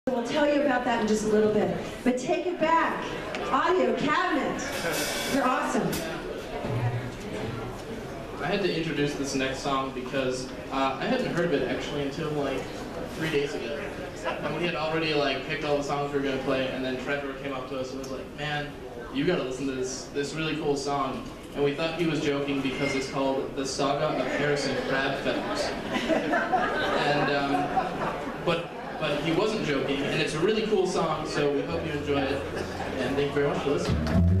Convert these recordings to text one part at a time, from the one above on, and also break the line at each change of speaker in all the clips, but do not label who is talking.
We'll tell you about that in just a little bit. But take it back. Audio cabinet. You're awesome.
I had to introduce this next song because I hadn't heard of it actually until like 3 days ago. And we had already like picked all the songs we were going to play, and then Trevor came up to us and was like, man, you got to listen to this really cool song. And we thought he was joking because it's called The Saga of Harrison Crabfeathers. And, but he wasn't joking, and it's a really cool song, so we hope you enjoy it. And thank you very much for listening.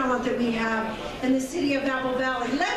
talent that we have in the city of Apple Valley. Let's